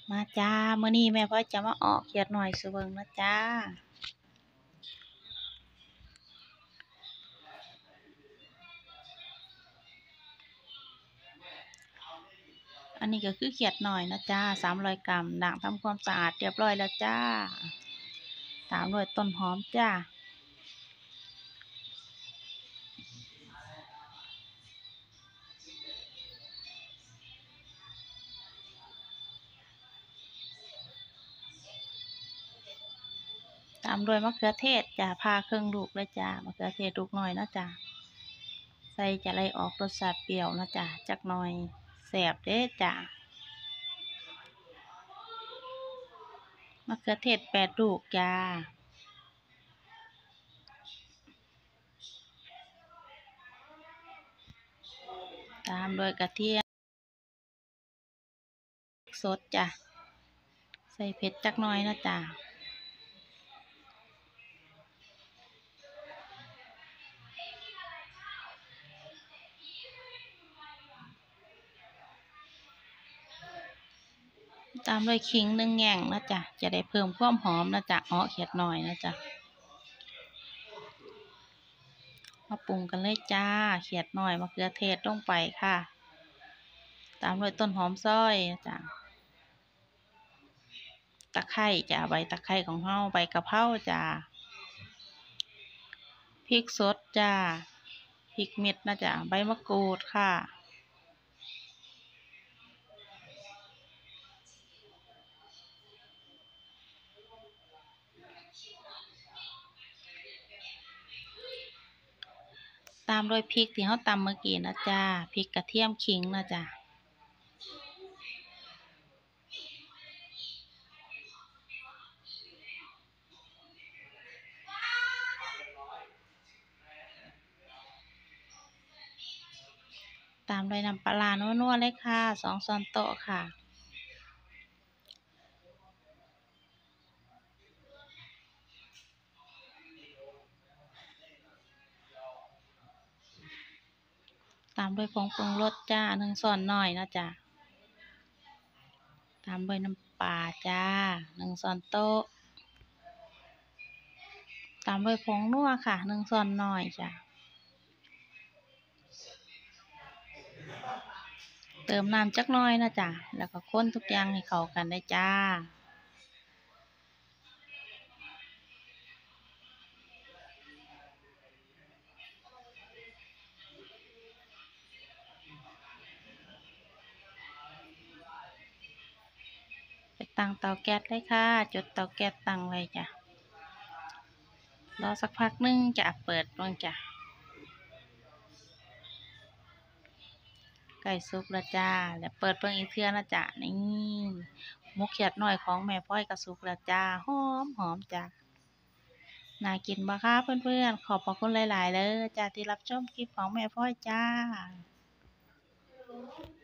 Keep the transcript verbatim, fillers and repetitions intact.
มาจ้ามื้อนี้แม่พ่อยจะมาออกเขียดหน่อยสู่เบิ่งนะจ้าอันนี้ก็คือเขียดหน่อยนะจ้าสามร้อยกรัมล้างทำความสะอาดเรียบร้อยแล้วจ้าตามด้วยต้นหอมจ้าตามด้วยมะเขือเทศจ้าพาครึ่งลูกเลยจ้ามะเขือเทศลูกน้อยนะจ้าใส่จะไล่ออกรสชาติเปรี้ยวนะจ้าจักหน่อยแซ่บเด้จ้ามะเขือเทศแปดลูกจ้าตามด้วยกระเทียมสดจ้ะใส่เผ็ดจักหน่อยนะจ้าตามด้วยขิงหนึ่งแง่งนะจ๊ะจะได้เพิ่มความหอมนะจ๊ะอ้อเขียดหน่อยนะจ๊ะมาปรุงกันเลยจ้าเขียดหน่อยมะเขือเทศลงไปค่ะตามด้วยต้นหอมซอยจ้ะตะไคร้จ้ะใบตะไคร้ของเฮาใบกะเพราจ้ะพริกสดจ้าพริกเม็ดนะจ๊ะใบมะกรูดค่ะตามด้วยพริกที่เฮาตำเมื่อกี้นะจ้าพริกกระเทียมขิงนะจ๊ะตามด้วยน้ำปลานัวๆเลยค่ะสองช้อนโต๊ะค่ะตามด้วยผงปรุงรสจ้าหนึ่งช้อนน้อยนะจ๊ะตามด้วยน้ำปลาจ้าหนึ่งช้อนโต๊ะตามด้วยผงนัวค่ะหนึ่งช้อนน้อยจ้ะเติมน้ำจักหน่อยนะจ๊ะแล้วก็คนทุกอย่างให้เข้ากันได้จ้าไปตั้งเตาแก๊สเลยค่ะจุดเตาแก๊สตั้งไว้จ้ะรอสักพักนึงจะเปิดลงจ้ะไก่สุกแล้วจ้าแล้วเปิดเบิ่งอีกเทื่อนะจ๊ะนี่หมูเขียดน้อยของแม่พ่อยก็สุกแล้วจ้าหอมหอมจ้ะน่ากินบ่คะเพื่อนๆขอบพระคุณหลายๆเลยจ้าที่รับชมคลิปของแม่พ่อยจ้า